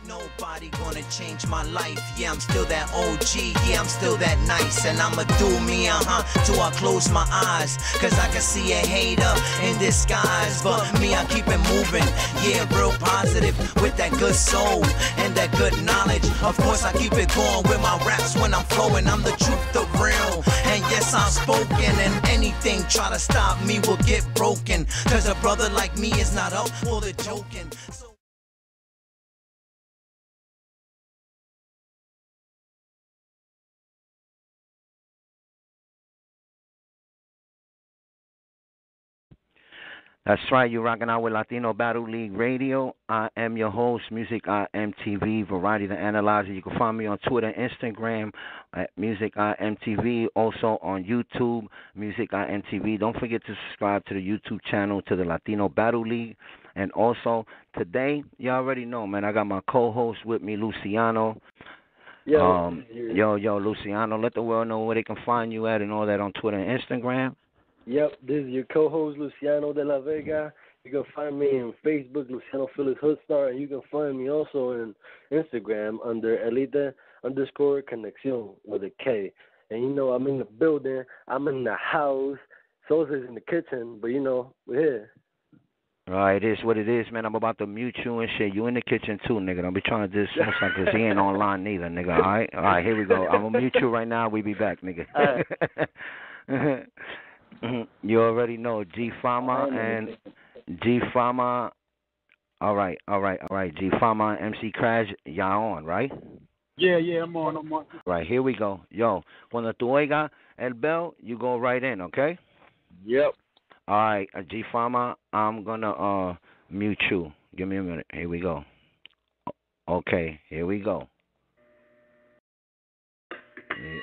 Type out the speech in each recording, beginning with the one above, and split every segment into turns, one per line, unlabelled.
Nobody gonna change my life. Yeah, I'm still that OG. Yeah, I'm still that nice. And I'ma do me, till I close my eyes. Cause I can see a hater in disguise. But me, I keep it moving. Yeah, real positive with that good soul and that good knowledge. Of course, I keep it going with my raps when I'm flowing. I'm the truth, the real. And yes, I'm spoken. And anything try to stop me will get broken. Cause a brother like me is not up for the joking.
That's right, you're rocking out with Latino Battle League Radio. I am your host, Music IMTV, Variety the Analyzer. You can find me on Twitter, Instagram at Music IMTV, also on YouTube, Music IMTV. Don't forget to subscribe to the YouTube channel, to the Latino Battle League. And also, today, you already know, man, I got my co-host with me, Luciano. Yo, Luciano, let the world know where they can find you at and all that on Twitter and Instagram.
Yep, this is your co-host, Luciano de la Vega. You can find me on Facebook, Luciano Phillips Hoodstar, and you can find me also on Instagram under Elite_Conexión with a K. And, you know, I'm in the building. I'm in the house. Sosa's in the kitchen, but, you know, we're here.
All right, it is what it is, man. I'm about to mute you and shit. You in the kitchen, too, nigga. Don't be trying to do this because he ain't online neither, nigga. All right, here we go. I'm going to mute you right now. We be back, nigga. All right. You already know G Fama and G Fama. All right. G Fama and MC Crash, y'all on, right?
Yeah, I'm on.
Right, here we go. Yo, cuando tú oigas el bell, you go right in, okay?
Yep.
All right, G Fama, I'm gonna mute you. Give me a minute. Here we go. Okay, here we go. Yeah.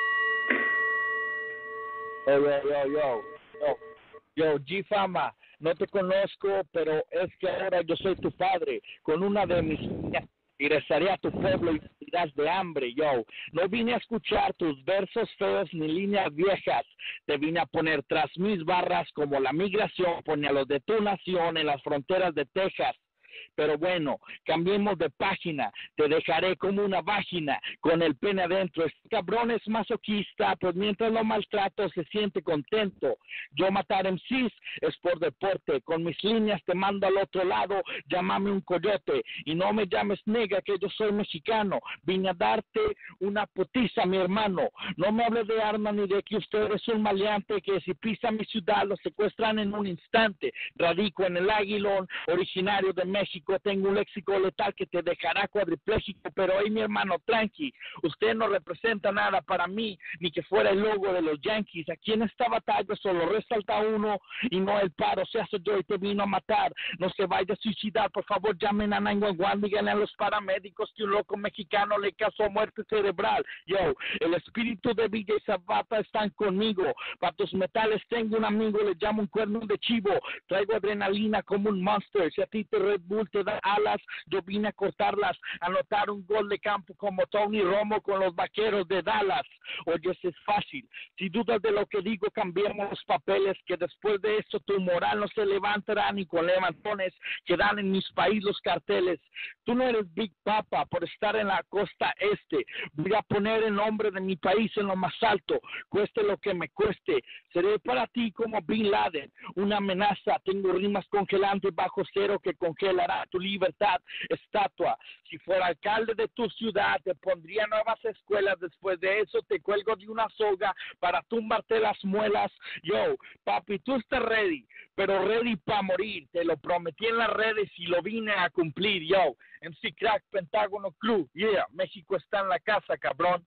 Yo, G-Fama, no te conozco, pero es que ahora yo soy tu padre. Con una de mis niñas regresaré a tu pueblo y morirás de hambre, yo. No vine a escuchar tus versos feos ni líneas viejas. Te vine a poner tras mis barras como la migración pone a los de tu nación en las fronteras de Texas. Pero bueno, cambiemos de página, te dejaré como una vágina, con el pene adentro. Este cabrón es masoquista, pues mientras lo maltrato se siente contento. Yo matar MCs es por deporte, con mis líneas te mando al otro lado, llámame un coyote, y no me llames nega que yo soy mexicano, vine a darte una putiza, mi hermano. No me hables de armas ni de que usted es un maleante, que si pisa mi ciudad lo secuestran en un instante. Radico en el Aguilón, originario de México, tengo un léxico letal que te dejará cuadripléjico, pero hey, mi hermano, tranqui, usted no representa nada para mí, ni que fuera el logo de los Yankees. Aquí en esta batalla solo resalta uno y no el paro, se hace yo y te vino a matar. No se vaya a suicidar, por favor llamen a 911, díganle a los paramédicos que un loco mexicano le causó muerte cerebral. Yo, el espíritu de Villa y Zapata están conmigo, para tus metales tengo un amigo, le llamo un cuerno de chivo, traigo adrenalina como un monster, si a ti te Red Bull te da alas, yo vine a cortarlas, anotar un gol de campo como Tony Romo con los Vaqueros de Dallas. Oye, eso es fácil, si dudas de lo que digo, cambiemos los papeles, que después de esto tu moral no se levantará ni con levantones que dan en mis países los carteles. Tú no eres Big Papa por estar en la costa este, voy a poner el nombre de mi país en lo más alto, cueste lo que me cueste, seré para ti como Bin Laden, una amenaza, tengo rimas congelantes bajo cero que congelará tu libertad, estatua. Si fuera alcalde de tu ciudad, te pondría nuevas escuelas. Después de eso, te cuelgo de una soga para tumbarte las muelas. Yo, papi, tú estás ready, pero ready para morir. Te lo prometí en las redes y lo vine a cumplir. Yo, MC Crack, Pentágono Club. Yeah, México está en la casa, cabrón.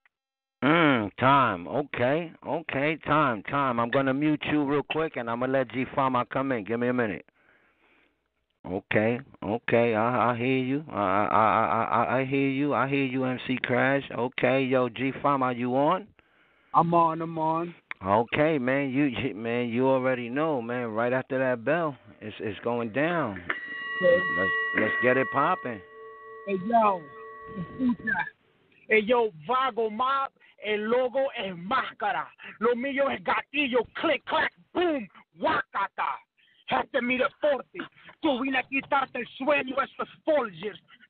Time. Okay, time. I'm going to mute you real quick, and I'm going to let G-Fama come in. Give me a minute. Okay, I hear you. I hear you. I hear you, MC Crash. Okay, yo, G Fam, are you on?
I'm on.
Okay, man, you already know, man. Right after that bell, it's going down. Let's get it popping.
Hey yo, escucha. Hey yo, Vago Mob, el logo es máscara. Lo mío es gatillo, click, clack, boom, wakata. Este mide fuerte, tú vine a quitarte el sueño, esto es Folgers.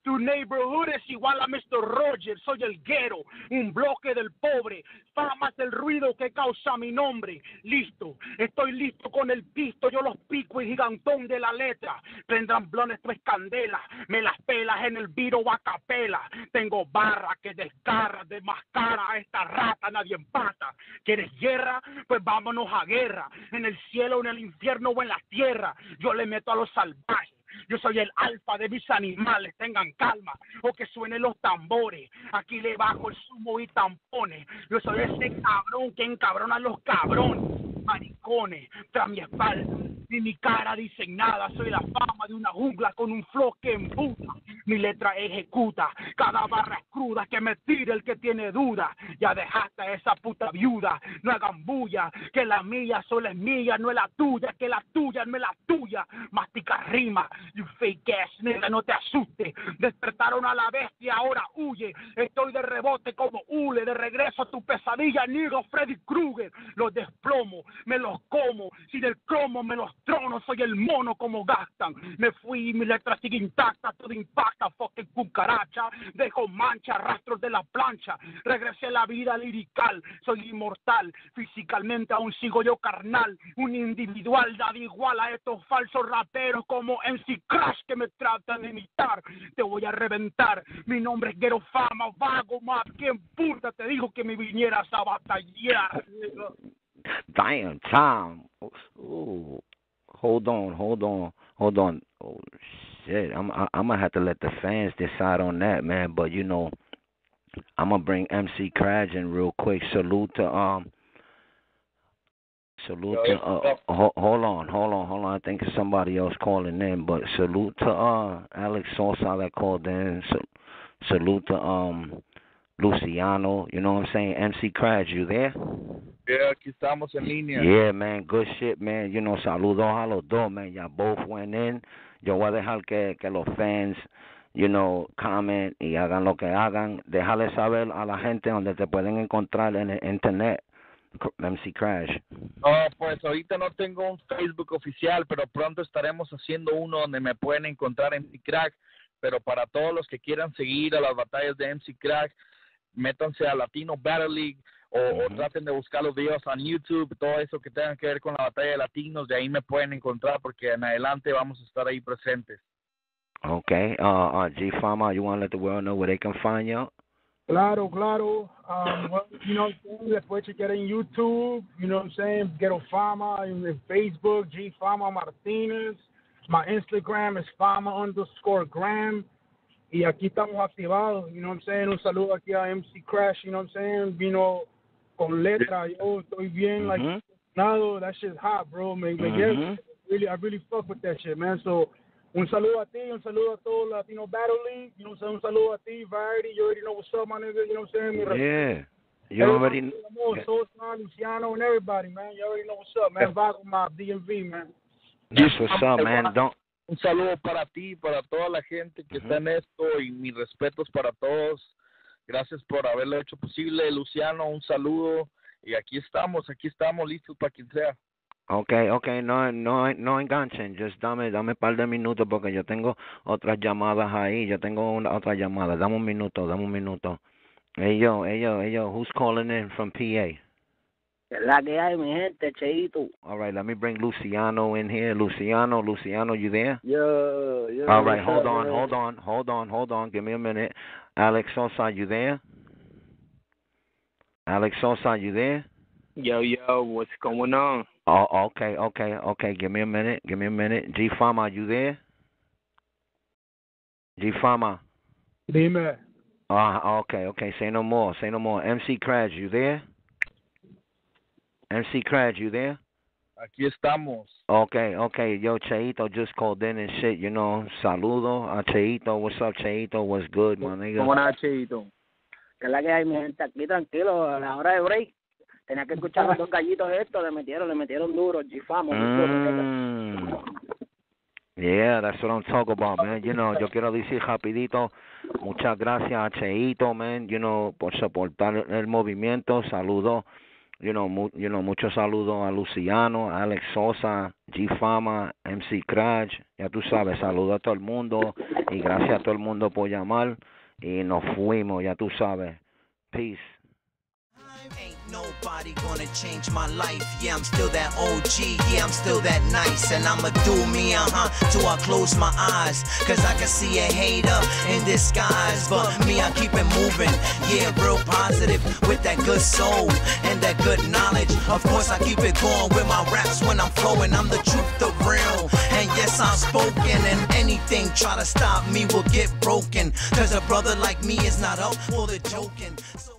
Tu neighborhood es igual a Mr. Rogers, soy el guero, un bloque del pobre. Fama es el ruido que causa mi nombre. Listo, estoy listo con el pisto, yo los pico y gigantón de la letra. Prendrán blones tres candelas, me las pelas en el viro a capela. Tengo barra que descarra, desmascara a esta rata, nadie empata. ¿Quieres guerra? Pues vámonos a guerra. En el cielo, en el infierno o en la tierra, yo le meto a los salvajes. Yo soy el alfa de mis animales, tengan calma, o que suenen los tambores. Aquí le bajo el zumo y tampones. Yo soy ese cabrón que encabrona a los cabrones, maricones, tras mi espalda. Ni mi cara dicen nada, soy la fama de una jungla con un flow que empuja. Mi letra ejecuta, cada barra es cruda, que me tire el que tiene duda. Ya dejaste a esa puta viuda, no hagan bulla, que la mía solo es mía, no es la tuya, que la tuya no es la tuya. Mastica rima, you fake ass nigga, no te asustes. Despertaron a la bestia, ahora huye. Estoy de rebote como hule, de regreso a tu pesadilla, nigga, Freddy Krueger. Los desplomo, me los como, sin el cromo me los trono, soy el mono como gastan. Me fui, mi letra sigue intacta, todo impacta, fucking cucaracha. Dejo mancha, rastros de la plancha. Regresé a la vida lirical, soy inmortal. Físicamente aún sigo yo carnal. Un individual, nada igual a estos falsos raperos como MC Crash que me tratan de imitar. Te voy a reventar, mi nombre es Guero Fama, vago más. ¿Quién puta te dijo que me vinieras a batallar?
Damn, Tom. Ooh. Hold on. Oh shit, I'm gonna have to let the fans decide on that, man. But you know, I'm gonna bring MC Crash in real quick. Salute to hold on. I think somebody else calling in, but salute to Alex Sosa that called in. Salute to Luciano. You know what I'm saying? MC Crash, you there?
Yeah, aquí estamos en línea.
Yeah, man, good shit, man. You know, saludos a los dos, man. Ya both went in. Yo voy a dejar que los fans, you know, comment y hagan lo que hagan. Déjale saber a la gente donde te pueden encontrar en el internet, MC Crash.
Oh, pues ahorita no tengo un Facebook oficial, pero pronto estaremos haciendo uno donde me pueden encontrar en MC Crack. Pero para todos los que quieran seguir a las batallas de MC Crack, métanse a Latino Battle League. O traten de buscar los videos en YouTube, todo eso que tenga que ver con la batalla de latinos, de ahí me pueden encontrar porque en adelante vamos a estar ahí presentes.
Okay, G-Fama, you want to let the world know where they can find you?
Claro. Well, you know what I'm saying? Después chequear en YouTube, you know what I'm saying? Guero Fama, en Facebook, G-Fama Martinez. My Instagram is Fama_Gram. Y aquí estamos activados, you know what I'm saying? Un saludo aquí a MC Crash, you know what I'm saying? Vino con letra, yo estoy bien, like, nado, that shit's hot, bro. I really fuck with that shit, man. So, un saludo a ti, un saludo a todo Latino Battle League, you know what I'm saying? Un saludo a ti, Variety, you already know what's up, my nigga, you know what I'm saying?
Yeah, you already know.
Sosa, Luciano, and everybody, man. You already know what's up, man. Vago Mob, DMV, man.
Yes, what's up, man.
Un saludo para ti, para toda la gente que está en esto y mis respetos para todos. Gracias por haberlo hecho posible, Luciano. Un saludo y aquí estamos listos para quien sea.
Okay, no enganchen, just dame un par de minutos porque yo tengo otras llamadas ahí. Yo tengo otra llamada. Dame un minuto. Hey yo, who's calling in from PA?
Es la que hay, mi gente, Cheito.
All right, let me bring Luciano in here. Luciano, you there?
Yo.
All right, hold on. Give me a minute. Alex Sosa, you there?
Yo, what's going on?
Oh, okay. Give me a minute. G-Fama, are you there? G-Fama.
Dime.
Okay. Say no more. MC Crash, you there? MC Crash, you there?
Aquí estamos.
Okay. Yo, Cheito just called in and shit, you know. Saludo a Cheito. What's up, Cheito? What's good, my nigga?
¿Cómo anda, Cheito?
Que es la que hay, mi gente, aquí tranquilo, a la hora de break. Tenía que escuchar a los gallitos estos, le metieron duro, G-Fama.
Yeah, that's what I'm talking about, man. You know, yo quiero decir rapidito, muchas gracias a Cheito, man, you know, por soportar el movimiento. Saludo muchos saludos a Luciano, a Alex Sosa, G Fama, MC Crash, ya tú sabes, saludos a todo el mundo y gracias a todo el mundo por llamar y nos fuimos, ya tú sabes. Peace.
Ain't nobody gonna change my life. Yeah, I'm still that OG. Yeah, I'm still that nice. And I'ma do me, till I close my eyes. Cause I can see a hater in disguise. But me, I keep it moving. Yeah, real positive with that good soul and that good knowledge. Of course, I keep it going with my raps when I'm flowing. I'm the truth, the real. And yes, I'm spoken. And anything try to stop me will get broken. Cause a brother like me is not up for the joking. So